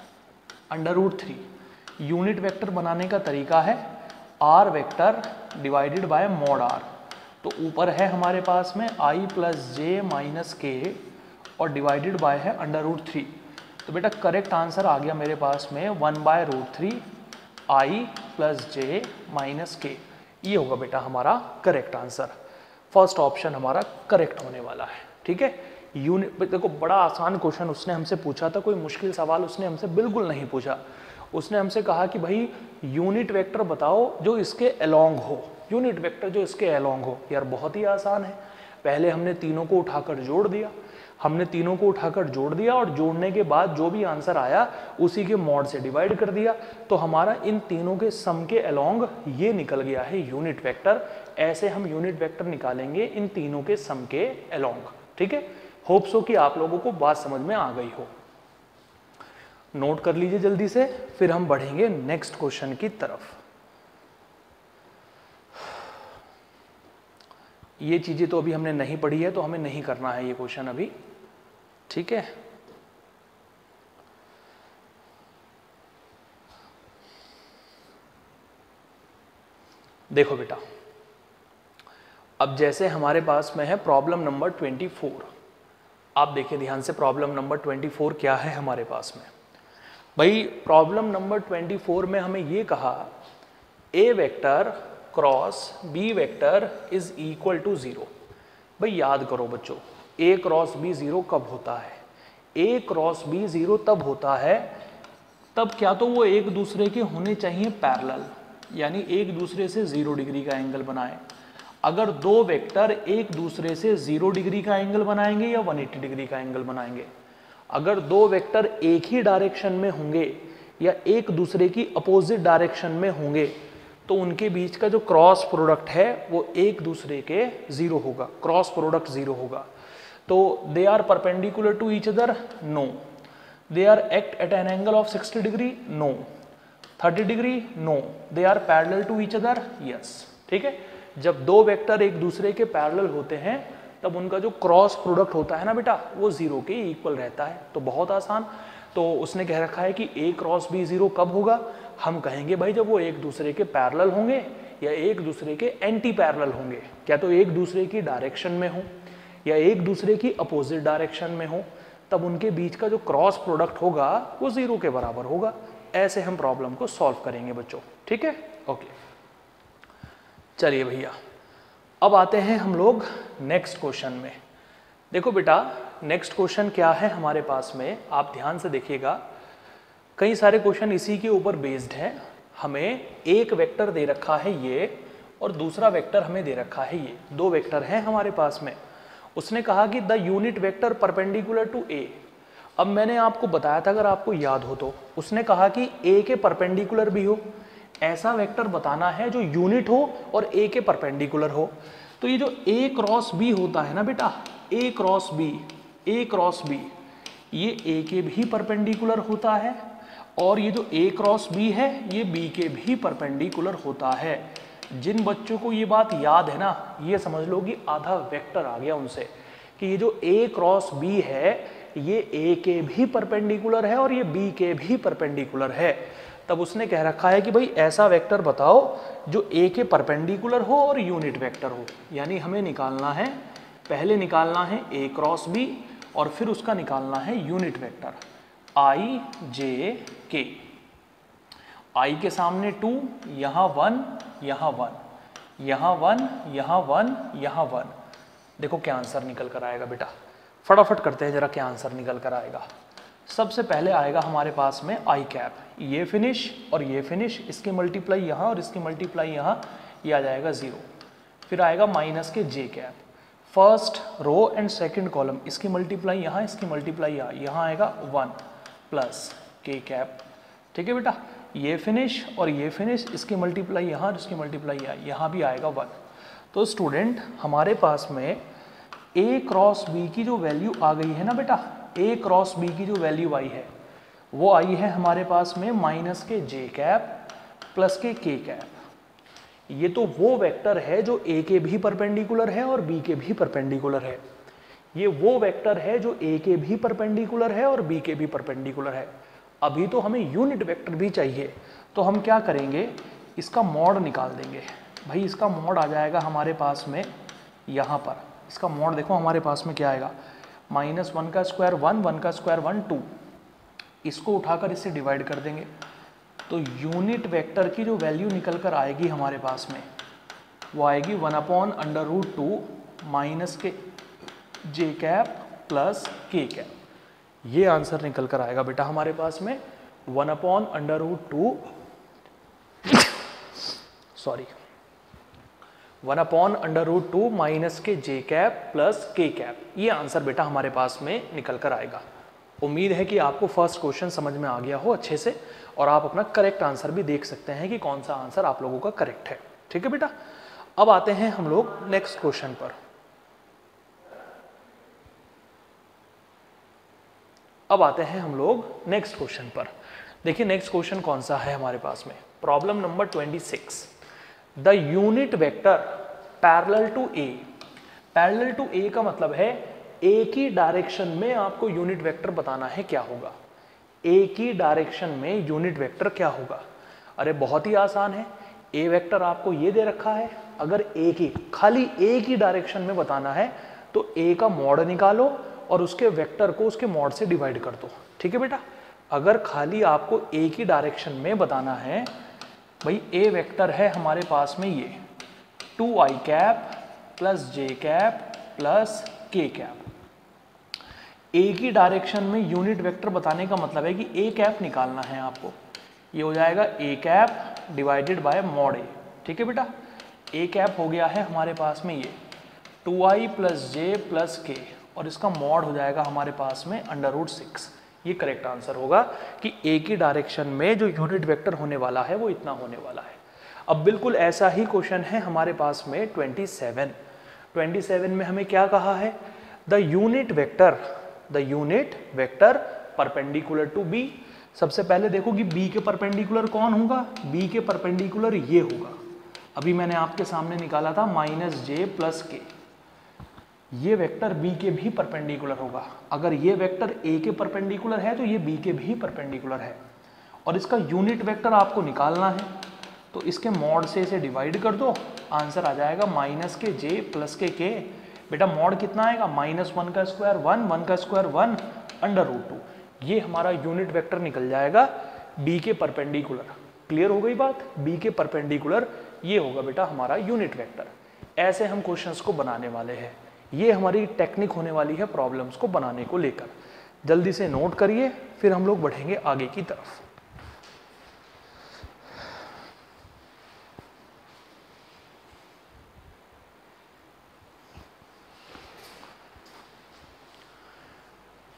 √3। यूनिट वेक्टर बनाने का तरीका है r vector divided by mod r. तो ऊपर है हमारे पास में i प्लस जे माइनस के और डिवाइडेड बाय है √3। तो बेटा करेक्ट आंसर आ गया मेरे पास में 1/√3 i प्लस जे माइनस के। ये होगा बेटा हमारा करेक्ट आंसर। फर्स्ट ऑप्शन हमारा करेक्ट होने वाला है। ठीक है, यूनिट, देखो बड़ा आसान क्वेश्चन उसने हमसे पूछा था, कोई मुश्किल सवाल उसने हमसे बिल्कुल नहीं पूछा। उसने हमसे कहा कि भाई यूनिट वेक्टर बताओ जो इसके अलोंग हो, यूनिट वेक्टर जो इसके अलोंग हो। यार बहुत ही आसान है, पहले हमने तीनों को उठाकर जोड़ दिया, और जोड़ने के बाद जो भी आंसर आया उसी के मॉड से डिवाइड कर दिया। तो हमारा इन तीनों के सम के अलोंग ये निकल गया है यूनिट वेक्टर। ऐसे हम यूनिट वेक्टर निकालेंगे इन तीनों के सम के अलोंग। ठीक है, होप सो कि आप लोगों को बात समझ में आ गई हो। नोट कर लीजिए जल्दी से, फिर हम बढ़ेंगे नेक्स्ट क्वेश्चन की तरफ। ये चीजें तो अभी हमने नहीं पढ़ी है, तो हमें नहीं करना है ये क्वेश्चन अभी। ठीक है, देखो बेटा, अब जैसे हमारे पास में है प्रॉब्लम नंबर 24। आप देखिए ध्यान से, प्रॉब्लम नंबर 24 क्या है हमारे पास में। भाई प्रॉब्लम नंबर 24 में हमें ये कहा a vector cross b vector is equal to 0। भाई याद करो बच्चों, ए क्रॉस बी 0 कब होता है? ए क्रॉस बी 0 तब होता है तब क्या तो वो एक दूसरे के होने चाहिए पैरेलल, यानी एक दूसरे से 0 डिग्री का एंगल बनाए। अगर दो वेक्टर एक दूसरे से 0 डिग्री का एंगल बनाएंगे या 180 डिग्री का एंगल बनाएंगे, अगर दो वेक्टर एक ही डायरेक्शन में होंगे या एक दूसरे की अपोजिट डायरेक्शन में होंगे, तो उनके बीच का जो क्रॉस प्रोडक्ट है वो एक दूसरे के 0 होगा, क्रॉस प्रोडक्ट 0 होगा। तो they are perpendicular to each other? No. They are act at an angle of 60 degree? No. 30 degree? No. They are parallel to each other? Yes. ठीक है, जब दो वेक्टर एक दूसरे के पैरेलल होते हैं तब उनका जो क्रॉस प्रोडक्ट होता है ना बेटा, वो 0 के इक्वल रहता है। तो बहुत आसान। तो उसने कह रखा है कि ए क्रॉस बी 0 कब होगा? हम कहेंगे भाई जब वो एक दूसरे के पैरेलल होंगे या एक दूसरे के एंटी पैरेलल होंगे। क्या तो एक दूसरे की डायरेक्शन में हो या एक दूसरे की अपोजिट डायरेक्शन में हो, तब उनके बीच का जो क्रॉस प्रोडक्ट होगा वो 0 के बराबर होगा। ऐसे हम प्रॉब्लम को सॉल्व करेंगे बच्चों। ठीक है, ओके। चलिए भैया, अब आते हैं हम लोग नेक्स्ट क्वेश्चन में। देखो बेटा, नेक्स्ट क्वेश्चन क्या है हमारे पास में, आप ध्यान से देखिएगा। कई सारे क्वेश्चन इसी के ऊपर बेस्ड हैं। हमें एक वेक्टर दे रखा है ये और दूसरा वेक्टर हमें दे रखा है ये, दो वेक्टर हैं हमारे पास में। उसने कहा कि the unit vector perpendicular to a. अब मैंने आपको बताया था, अगर आपको याद हो तो, उसने कहा कि ए के परपेंडिकुलर भी हो, ऐसा वेक्टर बताना है जो यूनिट हो और ए के परपेंडिकुलर हो। तो ये जो ए क्रॉस बी होता है ना बेटा, ए क्रॉस बी, ये ए के भी परपेंडिकुलर होता है और ये जो ए क्रॉस बी है ये बी के भी परपेंडिकुलर होता है। जिन बच्चों को ये बात याद है ना, ये समझ लो कि आधा वेक्टर आ गया उनसे, कि ये जो ए क्रॉस बी है ये ए के भी परपेंडिकुलर है और ये बी के भी परपेंडिकुलर है। तब उसने कह रखा है कि भाई ऐसा वेक्टर बताओ जो ए के परपेंडिकुलर हो और यूनिट वेक्टर हो। यानी हमें निकालना है, पहले निकालना है ए क्रॉस बी और फिर उसका निकालना है यूनिट वेक्टर आई जे के। आई के सामने 2, यहाँ 1, यहाँ 1, यहाँ 1, यहाँ 1, यहाँ 1। देखो क्या आंसर निकल कर आएगा बेटा, फटाफट करते हैं जरा क्या आंसर निकल कर आएगा। सबसे पहले आएगा हमारे पास में आई कैप, ये फिनिश और ये फिनिश, इसकी मल्टीप्लाई यहाँ और इसकी मल्टीप्लाई यहाँ, ये आ जाएगा 0। फिर आएगा minus k j cap, first row and second column, इसकी मल्टीप्लाई यहाँ, इसकी मल्टीप्लाई यहाँ, यहाँ आएगा 1 प्लस के कैप। ठीक है बेटा, ये फिनिश और ये फिनिश, इसकी मल्टीप्लाई यहाँ और इसकी मल्टीप्लाई यहाँ भी आएगा 1। तो स्टूडेंट हमारे पास में ए क्रॉस बी की जो वैल्यू आ गई है ना बेटा, ए क्रॉस बी की जो वैल्यू आई है वो आई है हमारे पास में minus k j cap plus k cap. ये तो वो वेक्टर है जो ए के भी परपेंडिकुलर है और बी के भी परपेंडिकुलर है। ये वो वेक्टर है जो ए के भी परपेंडिकुलर है और बी के भी परपेंडिकुलर है। अभी तो हमें यूनिट वेक्टर भी चाहिए, तो हम क्या करेंगे, इसका मॉड निकाल देंगे। भाई इसका मॉड आ जाएगा हमारे पास में यहाँ पर, इसका मॉड देखो हमारे पास में क्या आएगा, -1 का स्क्वायर 1, 1 का स्क्वायर 1, 2। इसको उठाकर इससे डिवाइड कर देंगे तो यूनिट वेक्टर की जो वैल्यू निकल कर आएगी हमारे पास में वो आएगी 1/√2 minus k j cap plus k cap. ये आंसर निकल कर आएगा बेटा हमारे पास में 1/√2 minus k j cap plus k cap. ये आंसर बेटा हमारे पास में निकल कर आएगा। उम्मीद है कि आपको फर्स्ट क्वेश्चन समझ में आ गया हो अच्छे से, और आप अपना करेक्ट आंसर भी देख सकते हैं कि कौन सा आंसर आप लोगों का करेक्ट है। ठीक है बेटा, अब आते हैं हम लोग नेक्स्ट क्वेश्चन पर। देखिए नेक्स्ट क्वेश्चन कौन सा है हमारे पास में, problem number 26। The unit vector parallel to A. Parallel to A का मतलब है एक ही डायरेक्शन में आपको यूनिट वेक्टर बताना है क्या होगा। एक ही डायरेक्शन में यूनिट वेक्टर क्या होगा। अरे बहुत ही आसान है, ए वेक्टर आपको ये दे रखा है, अगर खाली एक ही डायरेक्शन में बताना है तो ए का मॉड निकालो और उसके वेक्टर को उसके मॉड से डिवाइड कर दो। ठीक है बेटा, अगर खाली आपको एक ही डायरेक्शन में बताना है, भाई ए वेक्टर है हमारे पास में ये 2i cap plus j cap plus k cap. एक ही डायरेक्शन में यूनिट वेक्टर बताने का मतलब है कि ए कैप निकालना है आपको। ये हो जाएगा A cap divided by mod A. ठीक है बेटा, ए कैप हो गया है हमारे पास में ये 2i प्लस जे प्लस के, और इसका मॉड हो जाएगा हमारे पास में √6। ये करेक्ट आंसर होगा कि एक ही डायरेक्शन में जो यूनिट वेक्टर होने वाला है वो इतना होने वाला है। अब बिल्कुल ऐसा ही क्वेश्चन है हमारे पास में 27 में हमें क्या कहा है, the unit vector perpendicular to B. सबसे पहले देखो कि बी के परपेंडिकुलर कौन होगा, बी के परपेंडिकुलर ये होगा। अभी मैंने आपके सामने निकाला था -j प्लस के, ये वेक्टर बी के भी परपेंडिकुलर होगा। अगर ये वेक्टर ए के परपेंडिकुलर है तो ये बी के भी परपेंडिकुलर है, और इसका यूनिट वेक्टर आपको निकालना है तो इसके मॉड से इसे डिवाइड कर दो, आंसर आ जाएगा -j प्लस के। बेटा मॉड कितना आएगा, -1 का स्क्वायर 1, 1 का स्क्वायर 1 √2। ये हमारा यूनिट वेक्टर निकल जाएगा बी के परपेंडिकुलर। क्लियर हो गई बात, बी के परपेंडिकुलर ये होगा बेटा हमारा यूनिट वेक्टर। ऐसे हम क्वेश्चंस को बनाने वाले हैं। ये हमारी टेक्निक होने वाली है प्रॉब्लम्स को बनाने को लेकर। जल्दी से नोट करिए, फिर हम लोग बढ़ेंगे आगे की तरफ।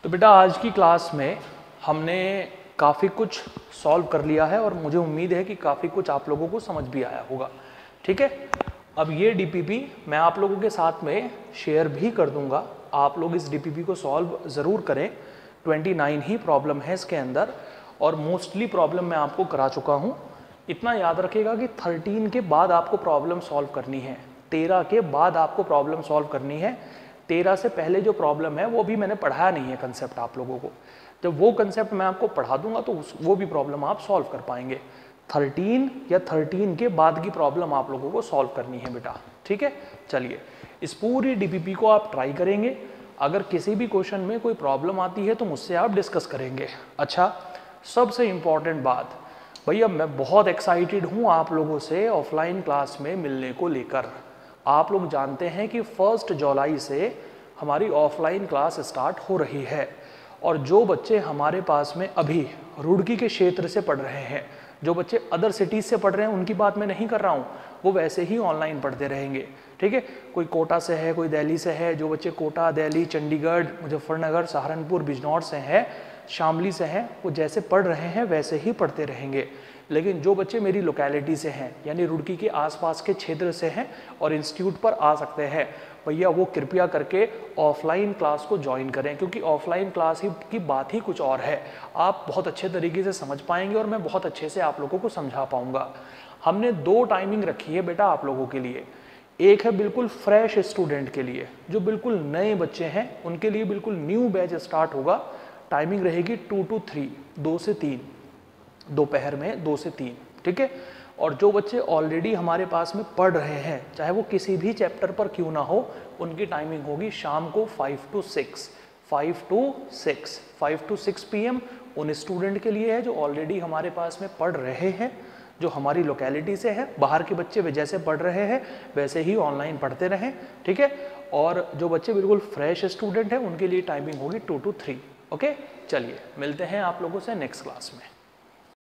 तो बेटा आज की क्लास में हमने काफ़ी कुछ सॉल्व कर लिया है और मुझे उम्मीद है कि काफ़ी कुछ आप लोगों को समझ भी आया होगा। ठीक है, अब ये डीपीपी मैं आप लोगों के साथ में शेयर भी कर दूंगा। आप लोग इस डीपीपी को सॉल्व ज़रूर करें। 29 ही प्रॉब्लम है इसके अंदर और मोस्टली प्रॉब्लम मैं आपको करा चुका हूँ। इतना याद रखिएगा कि 13 के बाद आपको प्रॉब्लम सॉल्व करनी है, 13 के बाद आपको प्रॉब्लम सॉल्व करनी है। 13 से पहले जो प्रॉब्लम है वो भी मैंने पढ़ाया नहीं है कंसेप्ट आप लोगों को। जब वो कंसेप्ट मैं आपको पढ़ा दूंगा तो वो भी प्रॉब्लम आप सॉल्व कर पाएंगे। 13 या 13 के बाद की प्रॉब्लम आप लोगों को सॉल्व करनी है बेटा। ठीक है, चलिए इस पूरी डीपीपी को आप ट्राई करेंगे। अगर किसी भी क्वेश्चन में कोई प्रॉब्लम आती है तो मुझसे आप डिस्कस करेंगे। अच्छा, सबसे इम्पॉर्टेंट बात भैया, मैं बहुत एक्साइटेड हूँ आप लोगों से ऑफलाइन क्लास में मिलने को लेकर। आप लोग जानते हैं कि 1 जुलाई से हमारी ऑफलाइन क्लास स्टार्ट हो रही है और जो बच्चे हमारे पास में अभी रुड़की के क्षेत्र से पढ़ रहे हैं, जो बच्चे अदर सिटीज़ से पढ़ रहे हैं, उनकी बात मैं नहीं कर रहा हूँ, वो वैसे ही ऑनलाइन पढ़ते रहेंगे। ठीक है, कोई कोटा से है, कोई दिल्ली से है। जो बच्चे कोटा, दिल्ली, चंडीगढ़, मुजफ्फरनगर, सहारनपुर, बिजनौर से हैं, शामली से हैं, वो जैसे पढ़ रहे हैं वैसे ही पढ़ते रहेंगे। लेकिन जो बच्चे मेरी लोकेलिटी से हैं यानी रुड़की के आसपास के क्षेत्र से हैं और इंस्टीट्यूट पर आ सकते हैं, भैया वो कृपया करके ऑफलाइन क्लास को ज्वाइन करें, क्योंकि ऑफलाइन क्लास की बात ही कुछ और है। आप बहुत अच्छे तरीके से समझ पाएंगे और मैं बहुत अच्छे से आप लोगों को समझा पाऊंगा। हमने 2 टाइमिंग रखी है बेटा आप लोगों के लिए। एक है बिल्कुल फ्रेश स्टूडेंट के लिए, जो बिल्कुल नए बच्चे हैं, उनके लिए बिल्कुल न्यू बैच स्टार्ट होगा। टाइमिंग रहेगी 2 to 3, 2 से 3, दोपहर में 2 से 3। ठीक है, और जो बच्चे ऑलरेडी हमारे पास में पढ़ रहे हैं, चाहे वो किसी भी चैप्टर पर क्यों ना हो, उनकी टाइमिंग होगी शाम को 5 to 6 PM उन स्टूडेंट के लिए है जो ऑलरेडी हमारे पास में पढ़ रहे हैं, जो हमारी लोकेलिटी से है। बाहर के बच्चे वे जैसे पढ़ रहे हैं वैसे ही ऑनलाइन पढ़ते रहें। ठीक है, और जो बच्चे बिल्कुल फ्रेश स्टूडेंट हैं उनके लिए टाइमिंग होगी 2 to 3। ओके, चलिए मिलते हैं आप लोगों से नेक्स्ट क्लास में।